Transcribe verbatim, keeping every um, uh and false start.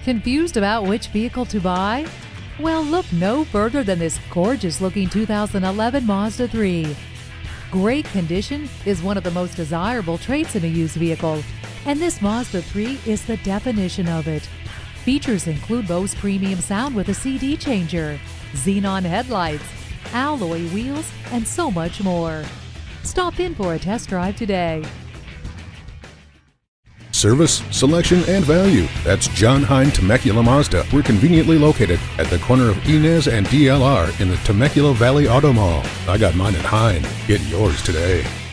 Confused about which vehicle to buy? Well, look no further than this gorgeous-looking two thousand eleven Mazda three. Great condition is one of the most desirable traits in a used vehicle, and this Mazda three is the definition of it. Features include Bose premium sound with a C D changer, xenon headlights, alloy wheels, and so much more. Stop in for a test drive today. Service, selection, and value. That's John Hine Temecula Mazda. We're conveniently located at the corner of Inez and D L R in the Temecula Valley Auto Mall. I got mine at Hine. Get yours today.